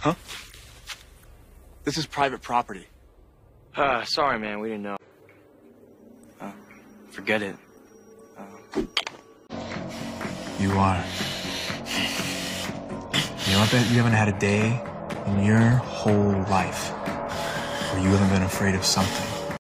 Huh? This is private property. Sorry, man, we didn't know. Forget it. You are. You know, I bet you haven't had a day in your whole life where you haven't been afraid of something.